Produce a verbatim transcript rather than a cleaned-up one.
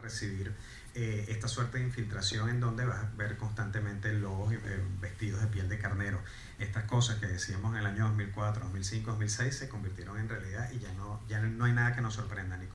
recibir eh, esta suerte de infiltración en donde vas a ver constantemente lobos eh, vestidos de piel de carnero. Estas cosas que decíamos en el año dos mil cuatro, dos mil cinco, dos mil seis se convirtieron en realidad y ya no, ya no hay nada que nos sorprenda, Nico.